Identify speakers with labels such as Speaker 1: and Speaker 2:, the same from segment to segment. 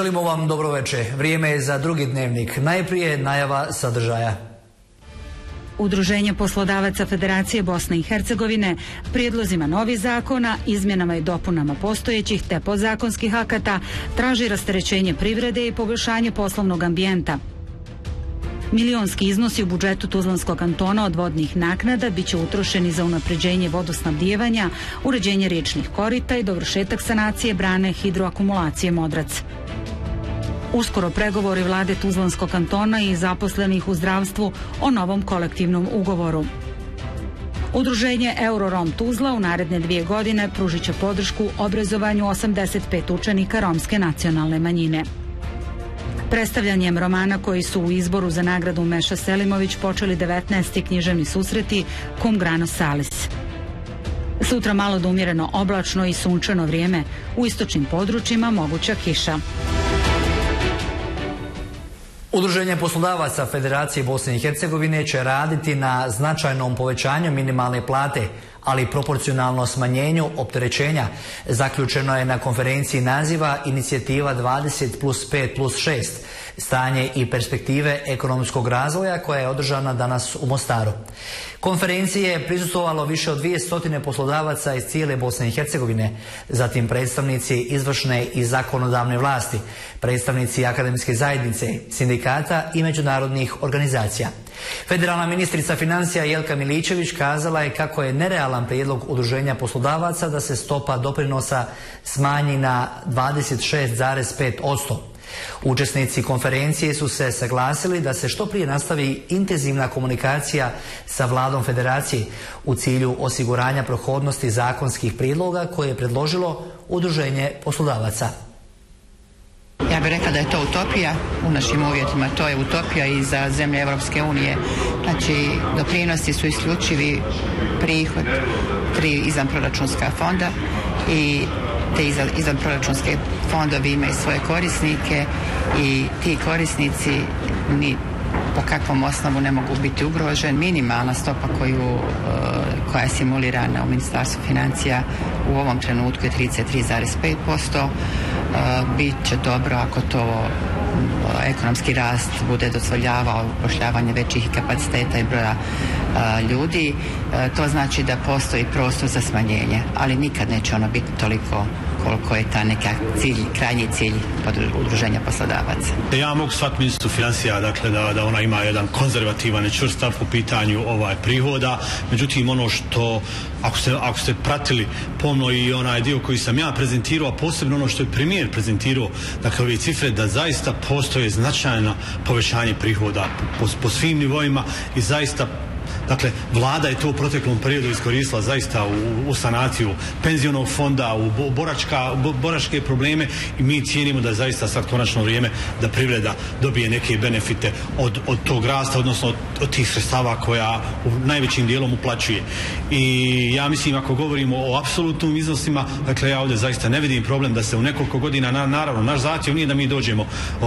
Speaker 1: Želimo vam dobro večer. Vrijeme je za drugi dnevnik. Najprije najava sadržaja.
Speaker 2: Udruženje poslodavaca Federacije Bosne i Hercegovine prijedlozima novih zakona, izmjenama i dopunama postojećih te podzakonskih akata traži rasterećenje privrede i poboljšanje poslovnog ambijenta. Milionski iznosi u budžetu Tuzlanskog kantona od vodnih naknada biće utrošeni za unapređenje vodosnabdijevanja, uređenje riječnih korita i dovršetak sanacije brane hidroakumulacije Modrac. Uskoro pregovori vlade Tuzlanskog kantona i zaposlenih u zdravstvu o novom kolektivnom ugovoru. Udruženje Eurorom Tuzla u naredne 2 godine pružit će podršku obrazovanju 85 učenika romske nacionalne manjine. Predstavljanjem romana koji su u izboru za nagradu Meša Selimović počeli 19. književni susreti Cum Grano Salis. Sutra malo do umjereno oblačno i sunčano vrijeme, u istočnim područjima moguća kiša.
Speaker 1: Udruženje poslodavaca Federacije Bosne i Hercegovine će raditi na značajnom povećanju minimalne plate, ali proporcionalno smanjenju opterećenja. Zaključeno je na konferenciji naziva Inicijativa 20+5+6, stanje i perspektive ekonomskog razvoja, koja je održana danas u Mostaru. Konferenciji je prisustvovalo više od 200 poslodavaca iz cijele Bosne i Hercegovine, zatim predstavnici izvršne i zakonodavne vlasti, predstavnici akademske zajednice, sindikata i međunarodnih organizacija. Federalna ministrica financija Jelka Miličević kazala je kako je nerealan prijedlog Udruženja poslodavaca da se stopa doprinosa smanji na 26,5%. Učesnici konferencije su se saglasili da se što prije nastavi intenzivna komunikacija sa vladom Federacije u cilju osiguranja prohodnosti zakonskih prijedloga koje je predložilo Udruženje poslodavaca.
Speaker 3: Ja bih rekla da je to utopija u našim uvjetima, to je utopija i za zemlje Europske unije. Znači, doprinosi su isključivi prihod 3 izvanproračunska fonda i te izvanproračunske fondovi imaju svoje korisnike i ti korisnici ni po kakvom osnovu ne mogu biti ugrožen. Minimalna stopa koja je simulirana u Ministarstvu financija u ovom trenutku je 33,5%. Bit će dobro ako to ekonomski rast bude dozvoljavao upošljavanje većih kapaciteta i broja ljudi. To znači da postoji prostor za smanjenje, ali nikad neće ono biti toliko koliko je ta neka krajnji cilj Udruženja poslodavaca.
Speaker 4: Ja mogu shvatiti ministru financija, dakle, da ona ima jedan konzervativan i čvrst stav po pitanju prihoda. Međutim, ono što, ako ste pratili pomno i onaj dio koji sam ja prezentirao, a posebno ono što je premijer prezentirao, dakle, ove cifre, da zaista postoje značajno povećanje prihoda po svim nivoima i zaista, dakle, vlada je to u proteklom periodu iskoristila zaista u sanaciju penzionog fonda, u boračke probleme i mi cijenimo da je zaista sad konačno vrijeme da privreda dobije neke benefite od tog rasta, odnosno od tih sredstava koja u najvećim dijelom uplaćuje. I ja mislim, ako govorimo o apsolutnim iznosima, dakle, ja ovdje zaista ne vidim problem da se u nekoliko godina, naravno, naš zahtjev nije da mi dođemo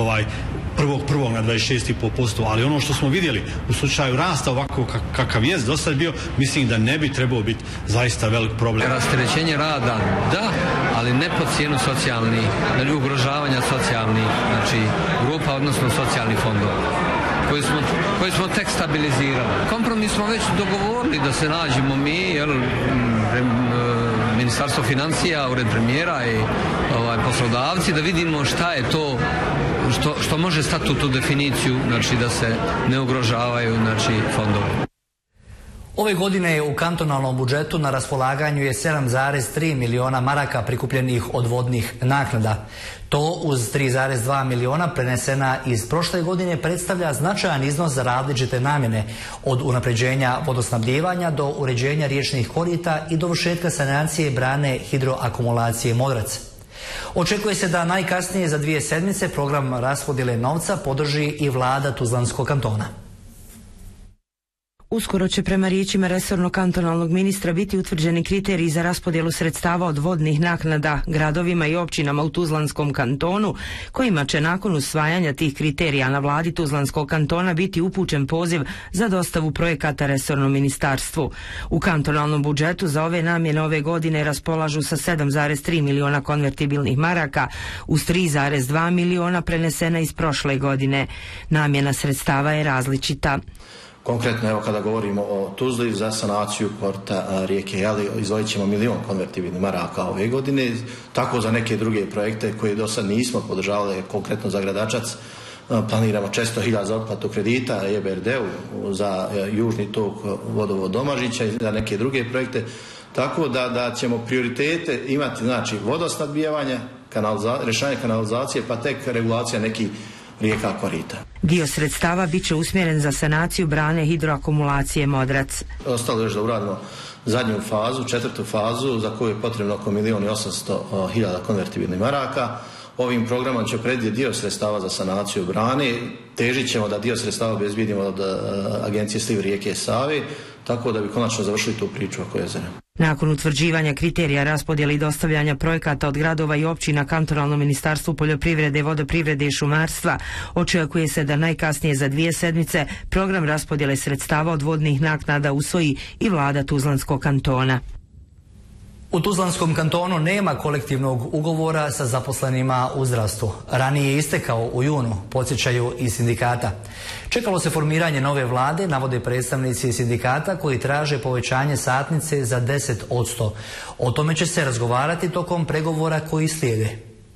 Speaker 4: prvog na 26,5%, ali ono što smo vidjeli u slučaju rasta ovako kakav jest do sad bio, mislim da ne bi trebao biti zaista velik problem.
Speaker 5: Rasterećenje rada, da, ali ne pod cijenu socijalnih, ugrožavanja socijalnih, znači, grupa, odnosno socijalnih fondova, koji smo tek stabilizirali. Kompromis smo već dogovorili da se nađemo mi, Ministarstvo financija, ured premijera i poslodavci, da vidimo šta je to što može stati u tu definiciju, znači da se ne ugrožavaju, znači, fondovi.
Speaker 1: Ove godine u kantonalnom budžetu na raspolaganju je 7,3 miliona maraka prikupljenih od vodnih naknada. To uz 3,2 miliona prenesena iz prošle godine predstavlja značajan iznos za različite namjene, od unapređenja vodosnabdijevanja do uređenja riječnih korita i dovršetka sanacije brane hidroakumulacije Modrac. Očekuje se da najkasnije za 2 sedmice program raspodjele novca podrži i vlada Tuzlanskog kantona.
Speaker 6: Uskoro će prema riječima resornog kantonalnog ministra biti utvrđeni kriteriji za raspodjelu sredstava od vodnih naknada gradovima i općinama u Tuzlanskom kantonu, kojima će nakon usvajanja tih kriterija na vladi Tuzlanskog kantona biti upućen poziv za dostavu projekata resornom ministarstvu. U kantonalnom budžetu za ove namjene ove godine raspolažu sa 7,3 miliona konvertibilnih maraka uz 3,2 miliona prenesena iz prošle godine. Namjena sredstava je različita.
Speaker 7: Konkretno, evo kada govorimo o Tuzli, za sanaciju porta rijeke Jali izdvojit ćemo 1 milion konvertibilnih maraka ove godine, tako za neke druge projekte koje do sad nismo podržavali, konkretno za Gradačac planiramo 400.000 za otplatu kredita EBRD-u, za južni tok vodovod Domažića i za neke druge projekte, tako da ćemo prioritete imati, znači vodosnabdijevanje, rješavanje kanalizacije, pa tek regulacija nekih rijeka korita.
Speaker 6: Dio sredstava bit će usmjeren za sanaciju brane hidroakumulacije Modrac.
Speaker 7: Ostalo još da uradimo zadnju fazu, 4. fazu, za koju je potrebno oko 1.800.000 konvertibilnih maraka. Ovim programom će predvidjeti dio sredstava za sanaciju brane. Težit ćemo da dio sredstava obezbijedimo od Agencije sliv rijeke Save, tako da bi konačno završili tu priču oko jezera.
Speaker 6: Nakon utvrđivanja kriterija raspodjele i dostavljanja projekata od gradova i općina kantonalnom ministarstvu poljoprivrede, vodoprivrede i šumarstva, očekuje se da najkasnije za 2 sedmice program raspodjele sredstava od vodnih naknada usvoji i vlada Tuzlanskog kantona.
Speaker 1: U Tuzlanskom kantonu nema kolektivnog ugovora sa zaposlenima u zdravstvu. Ranije je istekao u junu, podsjećaju i sindikata. Čekalo se formiranje nove vlade, navode predstavnici sindikata koji traže povećanje satnice za 10%. O tome će se razgovarati tokom pregovora koji slijede.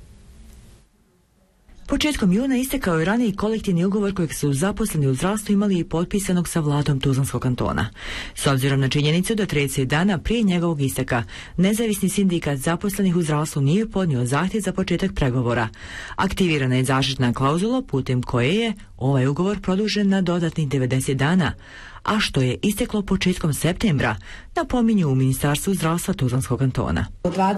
Speaker 8: Početkom juna istekao je raniji kolektivni ugovor kojeg su zaposleni u zdravstvu imali i potpisanog sa vladom Tuzlanskog kantona. S obzirom na činjenicu da 30 dana prije njegovog isteka nezavisni sindikat zaposlenih u zdravstvu nije podnio zahtjev za početak pregovora. Aktivirana je zaštitna klauzula putem koje je ovaj ugovor produžen na dodatnih 90 dana, a što je isteklo početkom septembra, napominju u Ministarstvu zdravstva Tuzlanskog kantona.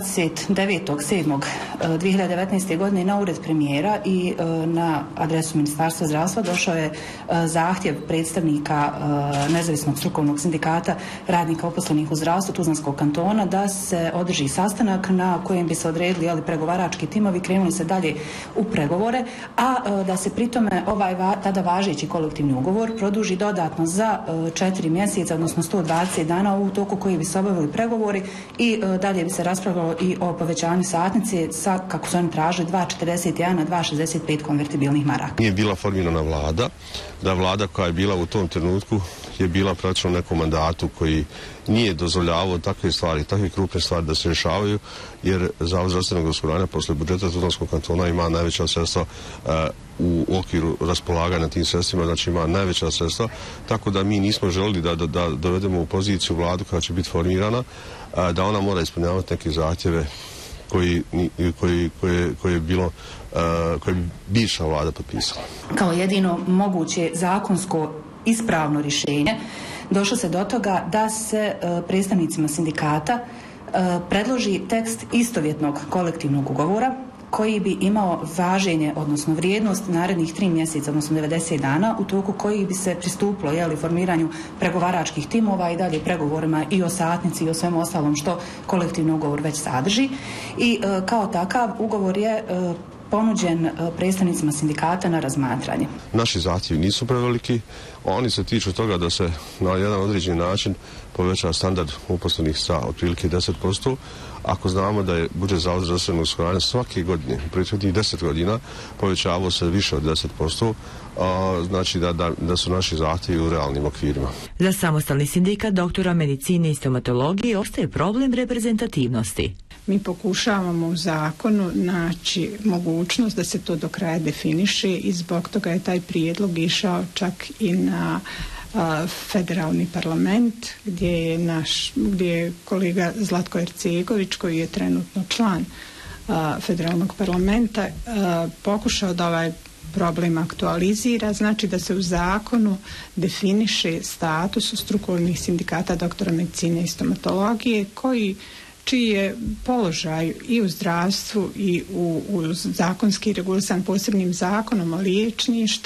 Speaker 9: 29.7.2019. godine na ured premijera i na adresu Ministarstva zdravstva došao je zahtjev predstavnika nezavisnog strukovnog sindikata radnika uposlenih u zdravstvu Tuzlanskog kantona da se održi sastanak na kojem bi se odredili pregovarački timovi, krenuli se dalje u pregovore, a da se pritome ovaj tada važeći kolektivni ugovor produži dodatno za 4 mjeseca, odnosno 120 dana u toku koji bi se obavili pregovori i dalje bi se raspravljalo i o povećanju satnice sa, kako su oni tražili, 2,41 na 2,65 konvertibilnih maraka.
Speaker 10: Nije bila formirana vlada, da vlada koja je bila u tom trenutku je bila praktično u nekom mandatu koji nije dozvoljavao takve stvari, takve krupne stvari da se rješavaju, jer Zavod zdravstvenog osiguranja posle budžeta Tuzlanskog kantona ima najveća sredstva u okviru raspolaganja tim sredstvima, znači ima najveća sredstva, tako da mi nismo želili da dovedemo u poziciju vladu koja će biti formirana, da ona mora ispunjavati neke zahtjeve koje bi bivša vlada potpisala.
Speaker 9: Kao jedino moguće zakonsko ispravno rješenje došlo se do toga da se predstavnicima sindikata predloži tekst istovjetnog kolektivnog ugovora koji bi imao važenje, odnosno vrijednost narednih 3 mjeseca, odnosno 90 dana, u toku koji bi se pristupilo formiranju pregovaračkih timova i dalje pregovorima i o satnici i o svemu ostalom što kolektivni ugovor već sadrži. I kao takav ugovor je ponuđen predstavnicima sindikata na razmatranje.
Speaker 10: Naši zahtjevi nisu preveliki, oni se tiču toga da se na jedan određeni način poveća standard uposlenih sa otprilike 10%. Ako znamo da je budžet Zavoda zdravstvenog osiguranja svake godine, u prethodnih 10 godina, povećavao se više od 10%, znači da su naši zahtjevi u realnim okvirima.
Speaker 8: Za samostalni sindikat doktora medicine i stomatologije ostaje problem reprezentativnosti.
Speaker 11: Mi pokušavamo u zakonu naći mogućnost da se to do kraja definiše i zbog toga je taj prijedlog išao čak i na federalni parlament gdje je kolega Zlatko Ercegović, koji je trenutno član federalnog parlamenta, pokušao da ovaj problem aktualizira, znači da se u zakonu definiše status strukovnih sindikata doktora medicine i stomatologije čiji je položaj i u zdravstvu i u zakonski regulisan posebnim zakonom o liječništvu.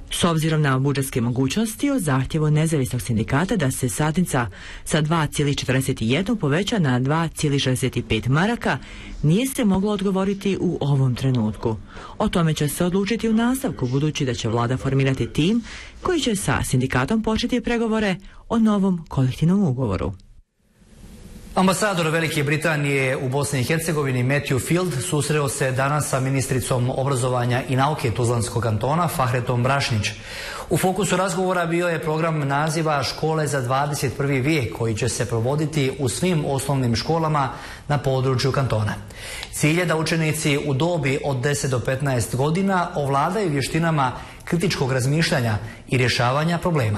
Speaker 8: S obzirom na budžetske mogućnosti, o zahtjevu nezavisnog sindikata da se satnica sa 2,41 poveća na 2,65 maraka nije se moglo odgovoriti u ovom trenutku. O tome će se odlučiti u nastavku, budući da će vlada formirati tim koji će sa sindikatom početi pregovore o novom kolektivnom ugovoru.
Speaker 1: Ambasador Velike Britanije u Bosni i Hercegovini Matthew Field susreo se danas sa ministricom obrazovanja i nauke Tuzlanskog kantona Fahretom Brašnić. U fokusu razgovora bio je program naziva Škole za 21. vijek koji će se provoditi u svim osnovnim školama na području kantona. Cilj je da učenici u dobi od 10 do 15 godina ovladaju vještinama kritičkog razmišljanja i rješavanja problema.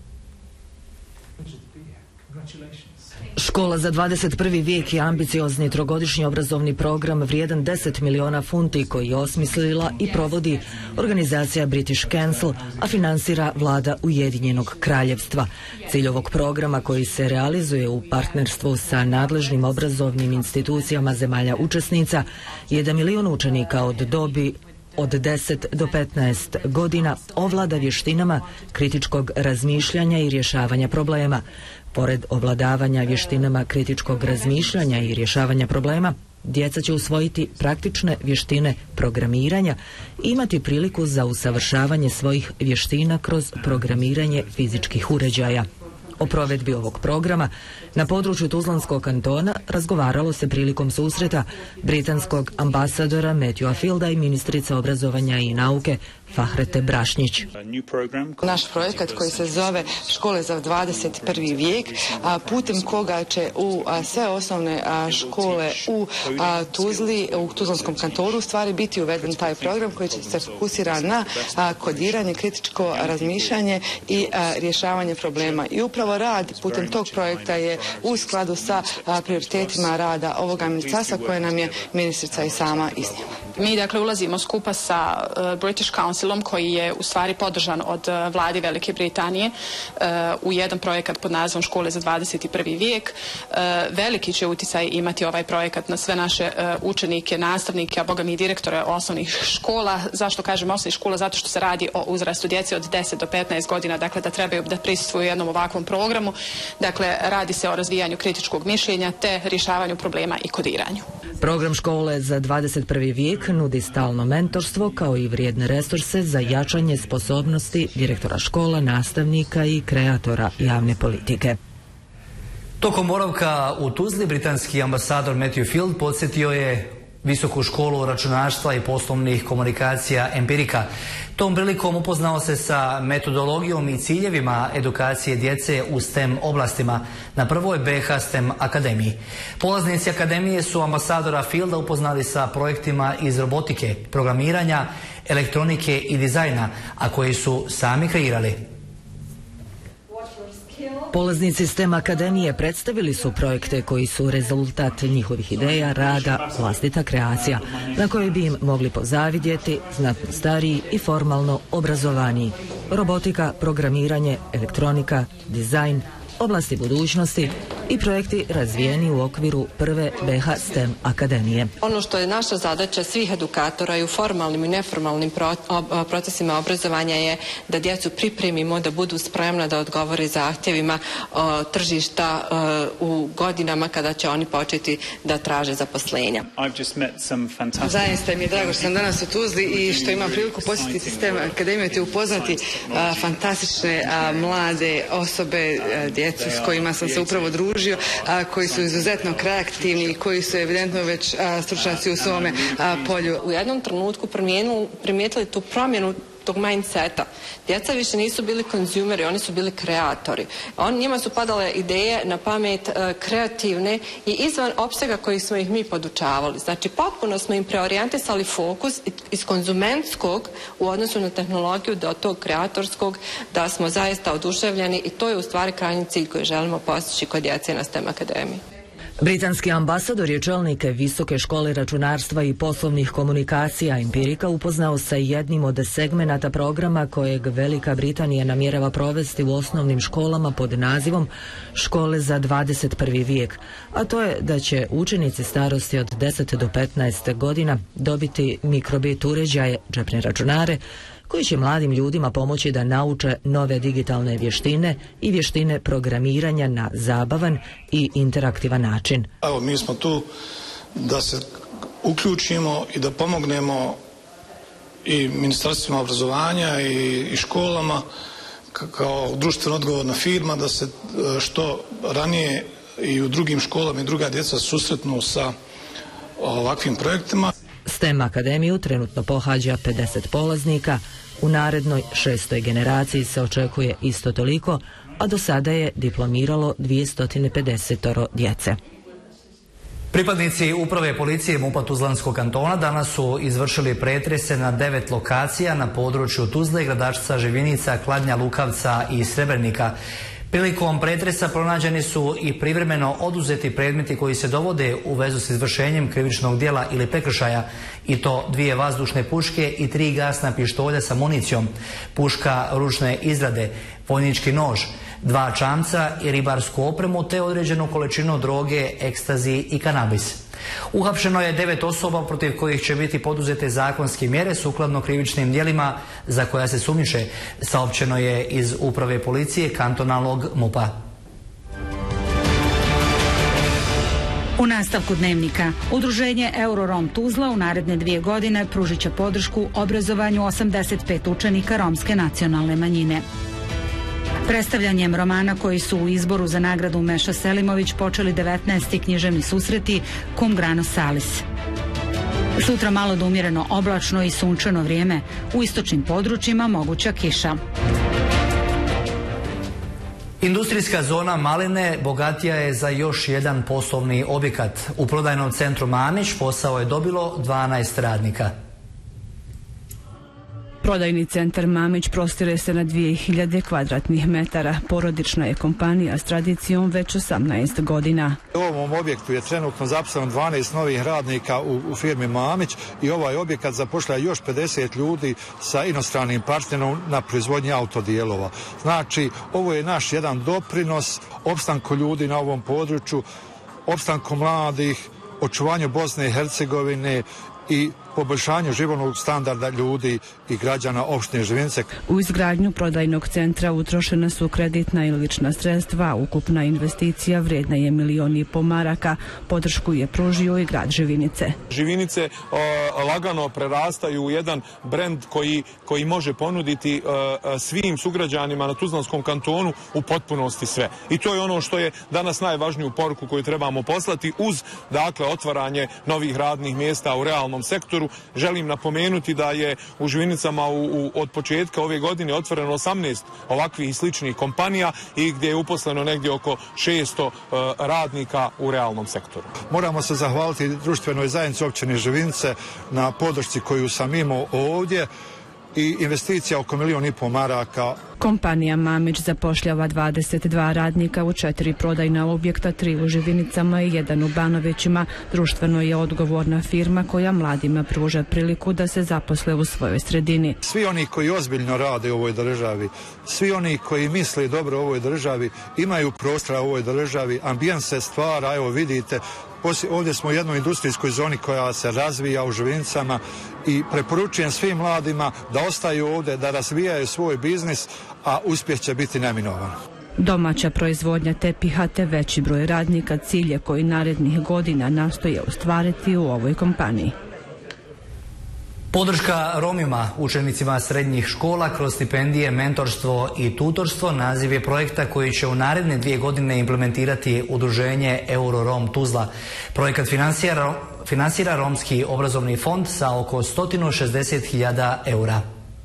Speaker 12: Škola za 21. vijek je ambiciozni trogodišnji obrazovni program vrijedan 10 miliona funti koji je osmislila i provodi organizacija British Council, a finansira vlada Ujedinjenog kraljevstva. Cilj ovog programa, koji se realizuje u partnerstvu sa nadležnim obrazovnim institucijama zemalja učesnica, je da milion učenika od dobi od 10 do 15 godina ovlada vještinama kritičkog razmišljanja i rješavanja problema. Pored ovladavanja vještinama kritičkog razmišljanja i rješavanja problema, djeca će usvojiti praktične vještine programiranja i imati priliku za usavršavanje svojih vještina kroz programiranje fizičkih uređaja. O provedbi ovog programa na području Tuzlanskog kantona razgovaralo se prilikom susreta britanskog ambasadora Matthewa Fielda i ministrice obrazovanja i nauke Fahrete Brašnić.
Speaker 13: Naš projekat koji se zove Škole za 21. vijek, putem koga će u sve osnovne škole u Tuzli, u Tuzlanskom kantonu, u stvari biti uveden taj program koji će se fokusira na kodiranje, kritičko razmišljanje i rješavanje problema. I upravo rad putem tog projekta je u skladu sa prioritetima rada ovoga ministarstva koje nam je ministrica i sama iznijela.
Speaker 14: Mi dakle ulazimo skupa sa British Councilom koji je u stvari podržan od vlade Velike Britanije u jedan projekat pod nazivom Škole za 21. vijek. Veliki će utjecaj imati ovaj projekat na sve naše učenike, nastavnike, a boga mi i direktore osnovnih škola. Zašto kažem osnovnih škola? Zato što se radi o uzrastu djece od 10 do 15 godina, dakle da trebaju da prisustvuju jednom ovakvom programu. Dakle, radi se o razvijanju kritičkog mišljenja te rješavanju problema i kodiranju.
Speaker 12: Program Škole za 21. vijek nudi stalno mentorstvo kao i vrijedne resurse za jačanje sposobnosti direktora škola, nastavnika i kreatora javne politike.
Speaker 1: Tokom boravka u Tuzli, britanski ambasador Matthew Field podsjetio je Visoku školu računarstva i poslovnih komunikacija Empirika. Tom prilikom upoznao se sa metodologijom i ciljevima edukacije djece u STEM oblastima na prvoj BH STEM akademiji. Polaznici akademije su ambasadora Fielda upoznali sa projektima iz robotike, programiranja, elektronike i dizajna, a koji su sami kreirali.
Speaker 12: Polaznici STEM akademije predstavili su projekte koji su rezultat njihovih ideja, rada, vlastita kreacija, na kojoj bi im mogli pozavidjeti znatno stariji i formalno obrazovaniji. Robotika, programiranje, elektronika, dizajn, oblasti budućnosti i projekti razvijeni u okviru prve BH STEM akademije.
Speaker 15: Ono što je naša zadaća svih edukatora i u formalnim i neformalnim procesima obrazovanja je da djecu pripremimo da budu spremna da odgovore zahtjevima tržišta u godinama kada će oni početi da traže zaposlenja.
Speaker 13: Zaista mi je drago što sam danas u Tuzli i što imam priliku posjetiti STEM akademiju te upoznati fantastične mlade osobe, djecu s kojima sam se upravo družio, koji su izuzetno kreativni i koji su evidentno već stručnjaci u svome polju.
Speaker 15: U jednom trenutku primijetili tu promjenu tog mindseta. Djeca više nisu bili konzumeri, oni su bili kreatori. Njima su padale ideje na pamet kreativne i izvan opsega kojih smo ih mi podučavali. Znači, potpuno smo im preorijentisali fokus iz konzumentskog u odnosu na tehnologiju do tog kreatorskog, da smo zaista oduševljeni i to je u stvari krajnji cilj koji želimo postići kod djece na STEM akademiji.
Speaker 12: Britanski ambasador je čelnike Visoke škole računarstva i poslovnih komunikacija Empirika upoznao sa jednim od segmenata programa kojeg Velika Britanija namjerava provesti u osnovnim školama pod nazivom Škole za 21. vijek, a to je da će učenici starosti od 10 do 15 godina dobiti mikrobit uređaje, džepne računare, koji će mladim ljudima pomoći da nauče nove digitalne vještine i vještine programiranja na zabavan i interaktivan način.
Speaker 16: Evo, mi smo tu da se uključimo i da pomognemo i ministarstvima obrazovanja i školama kao društveno odgovorna firma da se što ranije i u drugim školama i druga djeca susretnu sa ovakvim projektima.
Speaker 12: STEM akademiju trenutno pohađa 50 polaznika, u narednoj 6. generaciji se očekuje isto toliko, a do sada je diplomiralo 250 djece.
Speaker 1: Pripadnici uprave policije MUP-a Tuzlanskog kantona danas su izvršili pretrese na 9 lokacija na području Tuzle, Gradačca, Živinica, Kladnja, Lukavca i Srebrnika. Prilikom pretresa pronađeni su i privremeno oduzeti predmeti koji se dovode u vezu s izvršenjem krivičnog djela ili prekršaja, i to 2 vazdušne puške i 3 gasna pištolja sa municijom, puška ručne izrade, vojnički nož, 2 čamca i ribarsku opremu te određenu količinu droge, ekstazi i kanabis. Uhapšeno je 9 osoba protiv kojih će biti poduzete zakonske mjere sukladno krivičnim djelima za koja se sumnjiče, saopćeno je iz uprave policije kantonalnog MUP-a.
Speaker 2: U nastavku dnevnika, udruženje Eurorom Tuzla u naredne 2 godine pružit će podršku obrazovanju 85 učenika romske nacionalne manjine. Predstavljanjem romana koji su u izboru za nagradu Meša Selimović počeli 19. književni susreti Cum grano salis. Sutra malo do umjereno oblačno i sunčano vrijeme, u istočnim područjima moguća kiša.
Speaker 1: Industrijska zona Maline bogatija je za još jedan poslovni objekat. U prodajnom centru Mamić posao je dobilo 12 radnika.
Speaker 17: Prodajni centar Mamić prostire se na 2000 kvadratnih metara. Porodična je kompanija s tradicijom već 18 godina.
Speaker 18: U ovom objektu je trenutno zaposleno 12 novih radnika u firmi Mamić i ovaj objekat zapošlja još 50 ljudi sa inostranim partnerom na proizvodnji autodijelova. Znači, ovo je naš jedan doprinos opstanku ljudi na ovom području, opstanku mladih, očuvanju Bosne i Hercegovine i poboljšanju životnog standarda ljudi i građana opštine Živinice.
Speaker 17: U izgradnju prodajnog centra utrošena su kreditna i lična sredstva, ukupna investicija vrijedna je 1,5 miliona maraka, podršku je pružio i grad Živinice.
Speaker 19: Živinice lagano prerastaju u jedan brend koji može ponuditi svim sugrađanima na Tuzlanskom kantonu u potpunosti sve. I to je ono što je danas najvažniju poruku koju trebamo poslati uz, dakle, otvaranje novih radnih mjesta u realnom sektoru. Želim napomenuti da je u Živinicama od početka ove godine otvoreno 18 ovakvih i sličnih kompanija i gdje je uposleno negdje oko 600 radnika u realnom sektoru.
Speaker 18: Moramo se zahvaliti društvenoj zajednici općine Živinice na podršci koju sam imao ovdje i investicija oko 1,5 miliona maraka.
Speaker 17: Kompanija Mamić zapošljava 22 radnika u 4 prodajna objekta, 3 u Živinicama i 1 u Banovićima. Društveno je odgovorna firma koja mladima pruža priliku da se zaposle u svojoj sredini.
Speaker 18: Svi oni koji ozbiljno rade u ovoj državi, svi oni koji misle dobro u ovoj državi, imaju prostora u ovoj državi, ambijent se stvara, evo vidite, ovdje smo u jednoj industrijskoj zoni koja se razvija u Živinicama i preporučujem svim mladima da ostaju ovdje, da razvijaju svoj biznis, a uspjeh će biti neminovan.
Speaker 17: Domaća proizvodnja tepiha te veći broj radnika cilj je koji narednih godina nastoje ostvariti u ovoj kompaniji.
Speaker 1: Podrška Romima, učenicima srednjih škola kroz stipendije, mentorstvo i tutorstvo naziv je projekta koji će u naredne 2 godine implementirati udruženje Eurorom Tuzla. Projekat finansira Romski obrazovni fond sa oko 160.000 eura.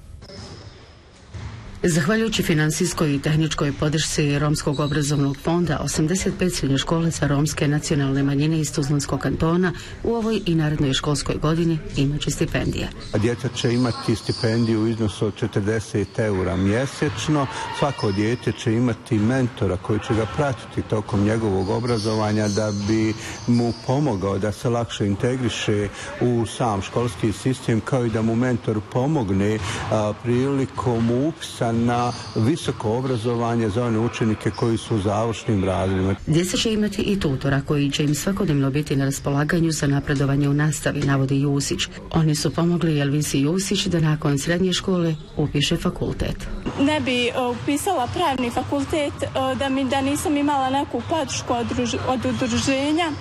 Speaker 20: Zahvaljujući finansijskoj i tehničkoj podršci Romskog obrazovnog fonda, 85 srednjoškolaca romske nacionalne manjine iz Tuzlanskog kantona u ovoj i narednoj školskoj godini imaće stipendije.
Speaker 21: Djeca će imati stipendiju u iznosu od 40 eura mjesečno. Svako dijete će imati mentora koji će ga pratiti tokom njegovog obrazovanja da bi mu pomogao da se lakše integriše u sam školski sistem, kao i da mu mentor pomogne prilikom upisa usmjerena na visoko obrazovanje za one učenike koji su u završnim razredima.
Speaker 20: Djeca će imati i tutora koji će im svakodnevno biti na raspolaganju za napredovanje u nastavi, navodi Jusić. Oni su pomogli Elvisi Jusić da nakon srednje škole upiše fakultet.
Speaker 3: Ne bi upisala pravni fakultet da nisam imala neku podršku od udruženja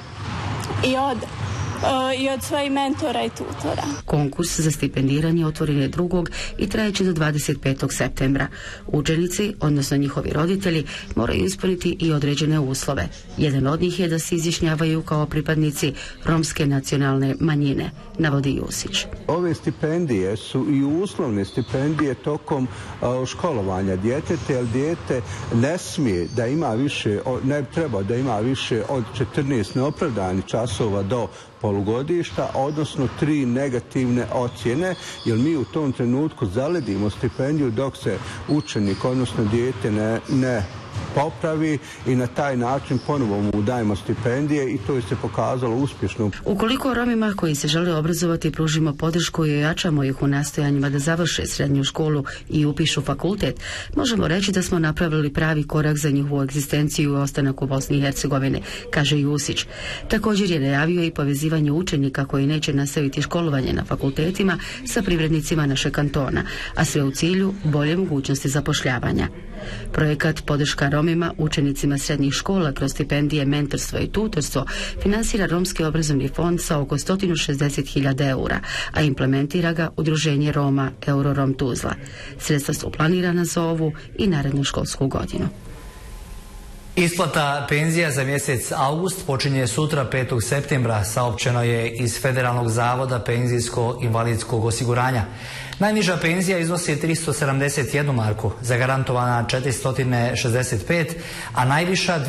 Speaker 3: i od svojih mentora i tutora.
Speaker 20: Konkurs za stipendiranje otvoren je 2. i trajeće do 25. septembra. Učenici, odnosno njihovi roditelji, moraju ispuniti i određene uslove. Jedan od njih je da se izjašnjavaju kao pripadnici romske nacionalne manjine, navodi Jusić.
Speaker 21: Ove stipendije su i uslovne stipendije tokom školovanja djeteta, jer dijete ne smije da ima više, ne treba da ima više od 14 neopravdanih časova do polugodišta, odnosno 3 negativne ocjene, jer mi u tom trenutku zaledimo stipendiju dok se učenik, odnosno dijete ne popravi i na taj način ponovo mu dajemo stipendije i to je se pokazalo uspješno.
Speaker 20: Ukoliko Romima koji se žele obrazovati pružimo podršku i ojačamo ih u nastojanjima da završe srednju školu i upišu fakultet, možemo reći da smo napravili pravi korak za njihovu egzistenciju i ostanak u Bosni i Hercegovini, kaže Jusić. Također je najavio i povezivanje učenika koji neće nastaviti školovanje na fakultetima sa privrednicima našeg kantona, a sve u cilju bolje mogućnosti zapošljavanja. Projekat Podrška Romima, učenicima srednjih škola kroz stipendije, mentorstvo i tutorstvo finansira Romski obrazovni fond sa oko 160.000 eura, a implementira ga Udruženje Roma Eurorom Tuzla. Sredstva su planirana za ovu i narednu školsku godinu.
Speaker 1: Isplata penzija za mjesec august počinje sutra 5. septembra, saopćeno je iz Federalnog zavoda penzijsko-invalidskog osiguranja. Najniža penzija iznosi 371 marku, zagarantovana 465, a najviša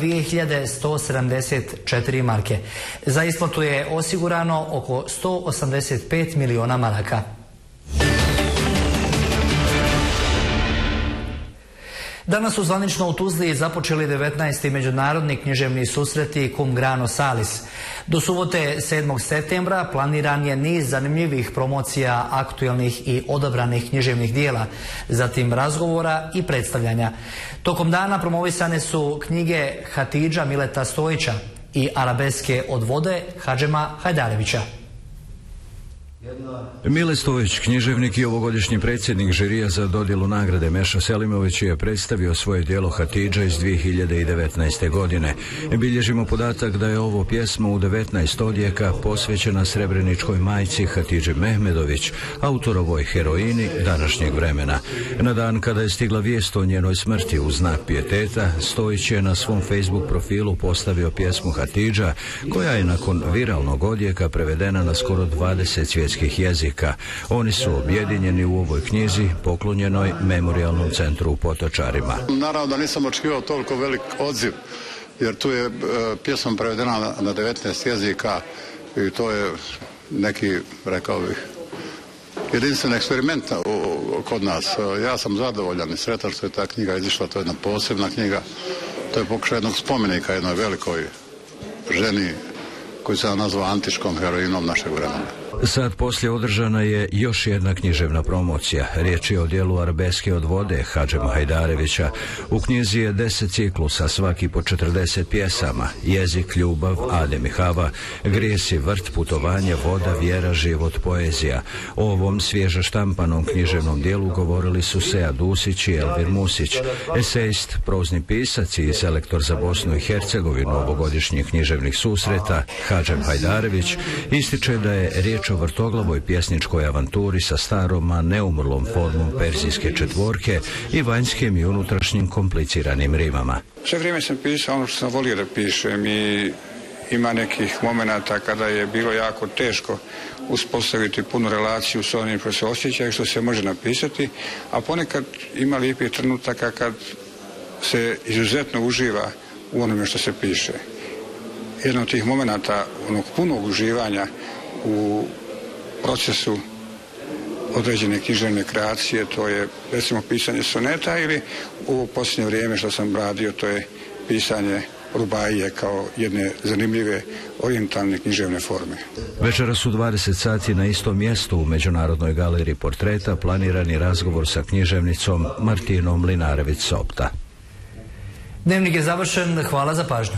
Speaker 1: 2174 marke. Za isplatu je osigurano oko 185 miliona maraka. Danas su zvanično u Tuzli započeli 19. međunarodni književni susreti Cum Grano Salis. Do subote 7. septembra planiran je niz zanimljivih promocija aktualnih i odabranih književnih dijela, zatim razgovora i predstavljanja. Tokom dana promovisane su knjige Hatidža Mileta Stojića i Arabeske od vode Hadžema Hajdarevića.
Speaker 22: Mile Stojić, književnik i ovogodišnji predsjednik žirija za dodjelu nagrade Meša Selimović, je predstavio svoje djelo Hatidža iz 2019. godine. Bilježimo podatak da je ovo pjesma u 19 odjeka posvećena srebreničkoj majci Hatidži Mehmedović, autorovoj heroini današnjeg vremena. Na dan kada je stigla vijest o njenoj smrti u znak pijeteta, Stojić je na svom Facebook profilu postavio pjesmu Hatidža, koja je nakon viralnog odjeka prevedena na skoro 20 svjetskih jezika. Oni su objedinjeni u ovoj knjizi poklonjenoj Memorijalnom centru u Potočarima.
Speaker 23: Naravno da nisam očekivao toliko velik odziv, jer tu je pjesma prevedena na 19 jezika i to je neki, rekao bih, jedinstven eksperiment kod nas. Ja sam zadovoljan i sretan što je ta knjiga izišla, to je jedna posebna knjiga, to je pokušaj jednog spomenika jednoj velikoj ženi koji se nazva antičkom heroinom našeg vremena.
Speaker 22: Sad poslije održana je još jedna književna promocija. Riječ je o dijelu Arabeske od vode Hadžema Hajdarevića. U knjizi je 10 ciklusa, svaki po 40 pjesama. Jezik, ljubav, Adem i Hava, grijesi, vrt, putovanje, voda, vjera, život, poezija. O ovom svježe štampanom književnom dijelu govorili su Sead Usić i Elvir Musić. Esejist, prozni pisac i selektor za Bosnu i Hercegovinu ovogodišnjih književnih susreta Hadžem Hajdarević ističe da je riječ o vrtoglavoj pjesničkoj avanturi sa starom, a neumrlom formom perzijske četvorke i vanjskim i unutrašnjim kompliciranim rimama.
Speaker 24: Sve vrijeme sam pisao ono što sam volio da pišem i ima nekih momenata kada je bilo jako teško uspostaviti punu relaciju s onim što se osjeća i što se može napisati, a ponekad ima lijepih trenutaka kad se izuzetno uživa u onome što se piše. Jedan od tih momenata onog punog uživanja u procesu određene književne kreacije, to je recimo pisanje soneta, ili u posljednje vrijeme što sam radio, to je pisanje Rubaije kao jedne zanimljive orijentalne književne forme.
Speaker 22: Večeras u 20 sati na istom mjestu u Međunarodnoj galeriji portreta planirani razgovor sa književnicom Martinom Linarević-Sopta.
Speaker 1: Dnevnik je završen, hvala za pažnju.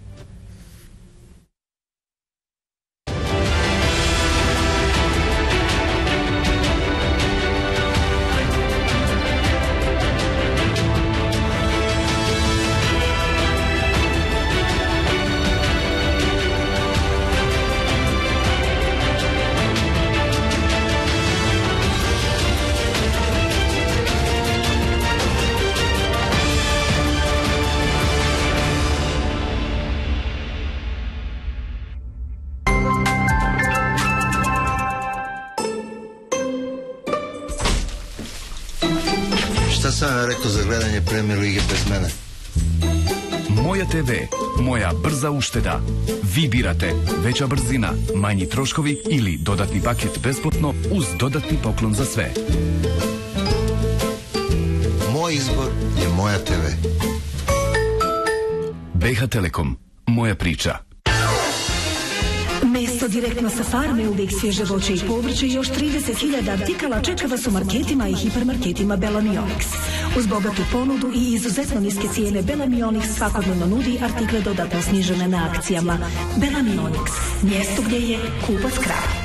Speaker 4: Sam rekao za gledanje Premier lige bez mene.
Speaker 5: Moja TV, moja brza ušteda. Vi birate veća brzina, manji troškovi ili dodatni paket besplatno uz dodatni poklon za sve.
Speaker 4: Moj izbor je Moja TV.
Speaker 5: BH Telekom, moja priča.
Speaker 6: Meso direktno sa farme, uvijek svježe voće i povrće i još 30.000 artikala čeka vas u marketima i hipermarketima Belamionix. Uz bogatu ponudu i izuzetno niske cijene Belamionix svakodnevno nudi artikle dodatno snižene na akcijama. Belamionix, mjesto gdje je kupac kralj.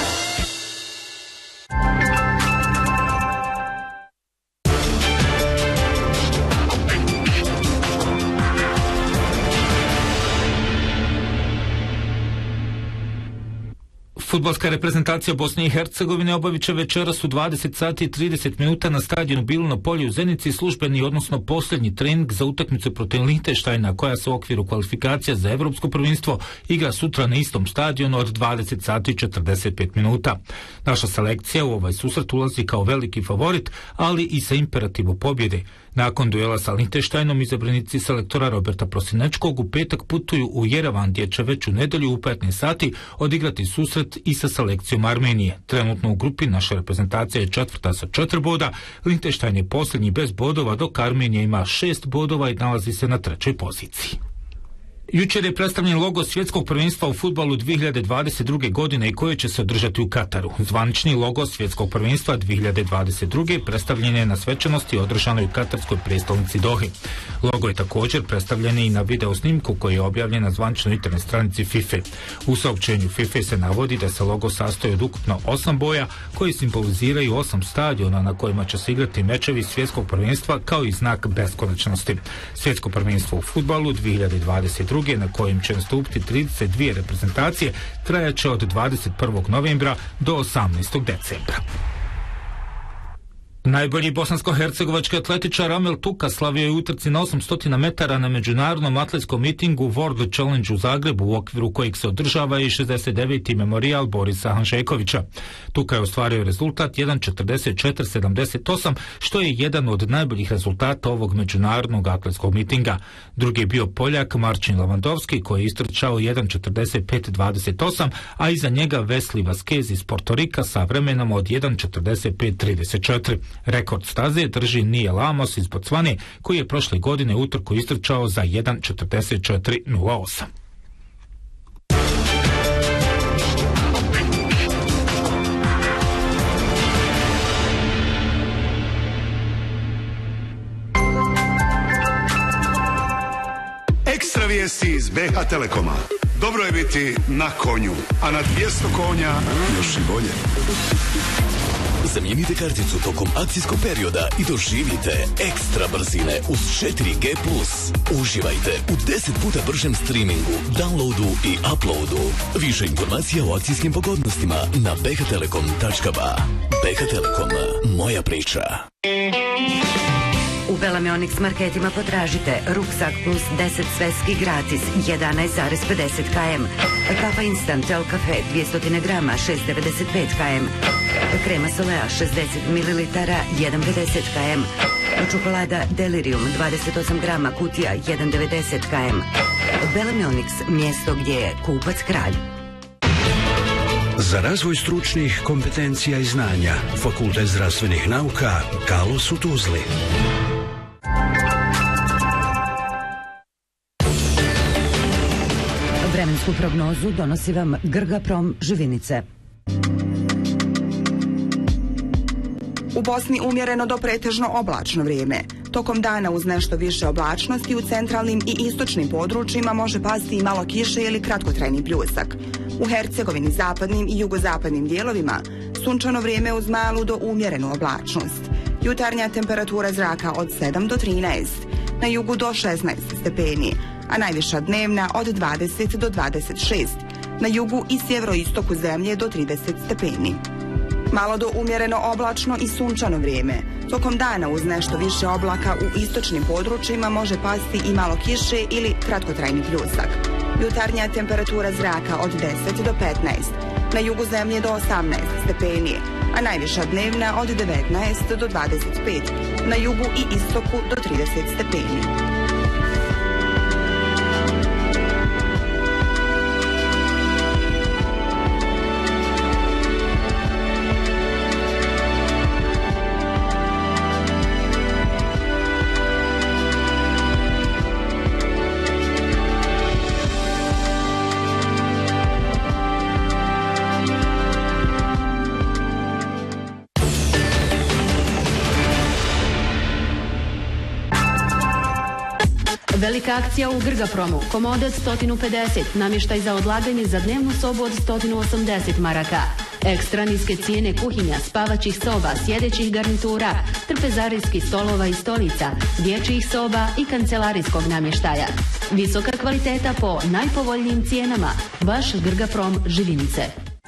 Speaker 7: Fudbalska reprezentacija Bosne i Hercegovine obavit će večeras u 20 sati i 30 minuta na stadionu Bilino polje u Zenici službeni, odnosno posljednji trening za utakmicu protiv Lihtenštajna, koja se u okviru kvalifikacija za Evropsko prvenstvo igra sutra na istom stadionu od 20 sati i 45 minuta. Naša selekcija u ovaj susret ulazi kao veliki favorit, ali i sa imperativom pobjede. Nakon duela sa Lihtenštajnom izabranici selektora Roberta Prosinečkog u petak putuju u Jerevan, gdje će već u nedjelju u 15 sati odigrati susret i sa selekcijom Armenije. Trenutno u grupi naša reprezentacija je četvrta sa 4 boda, Lihtenštajn je posljednji bez bodova, dok Armenija ima 6 bodova i nalazi se na 3. poziciji. Jučer je predstavljen logo svjetskog prvenstva u fudbalu 2022. godine i koje će se održati u Kataru. Zvanični logo svjetskog prvenstva 2022. predstavljen je na svečanosti održanoj u katarskoj prijestolnici Dohi. Logo je također predstavljen i na video snimku koji je objavljen na zvaničnoj internet stranici FIFA. U saopćenju FIFA se navodi da se logo sastoji od ukupno 8 boja koji simboliziraju 8 stadiona na kojima će se igrati mečevi svjetskog prvenstva kao i znak beskonačnosti. Svjetsko prvenstvo u fudbalu 2022. na kojim će nastupiti 32 reprezentacije trajaće od 21. novembra do 18. decembra. Najbolji bosansko-hercegovački atletičar Amel Tuka slavio je utrci na 800 metara na međunarodnom atletskom mitingu World Challenge u Zagrebu, u okviru kojeg se održava i 69. memorijal Borisa Hanžekovića. Tuka je ostvario rezultat 1.44.78, što je jedan od najboljih rezultata ovog međunarodnog atletskog mitinga. Drugi je bio Poljak Marcin Lavandovski, koji je istrčao 1.45.28, a iza njega Wesley Vasquez iz Portorika sa vremenom od 1.45.34. Rekord staze drži Nije Lamos iz Bocvane, koji je prošle godine utrku istrčao za 1.44.08.
Speaker 25: Ekstra vijesti iz BH Telekoma. Dobro je biti na konju, a na 200 konja još i bolje.
Speaker 26: Zamijenite karticu tokom akcijskog perioda i doživite ekstra brzine uz 4G+. Uživajte u 10 puta bržem streamingu, downloadu i uploadu. Više informacija o akcijskim pogodnostima na bhtelekom.ba. BH Telekom, moja priča.
Speaker 27: U Belamionix marketima potražite ruksak plus 10 sveski gratis 11,50 km, kava instant El Cafe 200 grama 6,95 km, krema Solea 60 ml 1,50 km, čokolada Delirium 28 grama kutija 1,90 km. Belamionix, mjesto gdje je kupac kralj.
Speaker 22: Za razvoj stručnih kompetencija i znanja, Fakultet zdravstvenih nauka Kalos u Tuzli.
Speaker 27: Vremensku prognozu donosi vam Grgaprom Živinice.
Speaker 8: U Bosni umjereno do pretežno oblačno vrijeme. Tokom dana uz nešto više oblačnosti u centralnim i istočnim područjima može pasti i malo kiše ili kratkotrajni pljusak. U Hercegovini, zapadnim i jugozapadnim dijelovima sunčano vrijeme uz malu do umjerenu oblačnost. Jutarnja temperatura zraka od 7 do 13, na jugu do 16 stepeni, a najviša dnevna od 20 do 26, na jugu i sjeveroistoku zemlje do 30 stepeni. Malo do umjereno oblačno i sunčano vrijeme. Tokom dana uz nešto više oblaka u istočnim područjima može pasti i malo kiše ili kratkotrajni pljusak. Jutarnja temperatura zraka od 10 do 15, na jugu zemlje do 18 stepeni, a najviša dnevna od 19 do 25, na jugu i istoku do 30 stepeni.
Speaker 9: Velika akcija u Grgapromu. Komodac 150, namještaj za odlaganje za dnevnu sobu od 180 maraka. Ekstra niske cijene kuhinja, spavaćih soba, sjedećih garnitura, trpezarijskih stolova i stolica, dječjih soba i kancelarijskog namještaja. Visoka kvaliteta po najpovoljnijim cijenama. Vaš Grgaprom Živinice.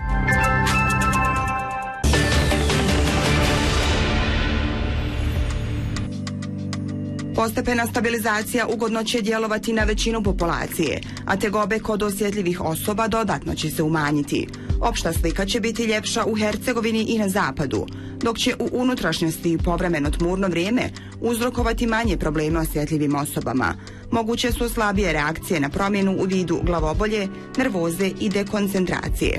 Speaker 8: Postepena stabilizacija ugodno će djelovati na većinu populacije, a tegobe kod osjetljivih osoba dodatno će se umanjiti. Opšta slika će biti ljepša u Hercegovini i na zapadu, dok će u unutrašnjosti povremeno tmurno vrijeme uzrokovati manje problema osjetljivim osobama. Moguće su slabije reakcije na promjenu u vidu glavobolje, nervoze i dekoncentracije.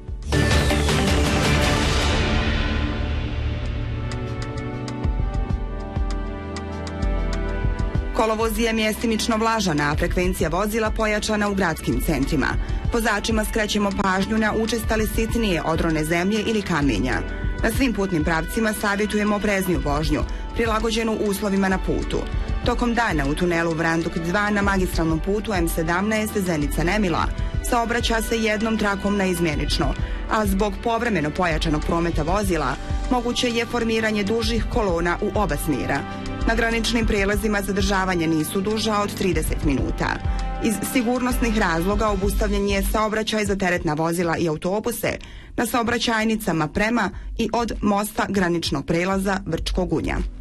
Speaker 8: Kolovoz je mjestimično vlažan, a frekvencija vozila pojačana u gradskim centrima. Vozačima skrećemo pažnju na učestale sitnije odrone zemlje ili kamenja. Na svim putnim pravcima savjetujemo oprezniju vožnju, prilagođenu uslovima na putu. Tokom dana u tunelu Vranduk 2 na magistralnom putu M17 Zenica-Nemila saobraća se jednom trakom naizmjenično, a zbog povremeno pojačanog prometa vozila moguće je formiranje dužih kolona u oba smjera. Na graničnim prijelazima zadržavanja nisu duža od 30 minuta. Iz sigurnosnih razloga obustavljen je saobraćaj za teretna vozila i autobuse na saobraćajnicama prema i od mosta graničnog prijelaza Vrčko Gunja.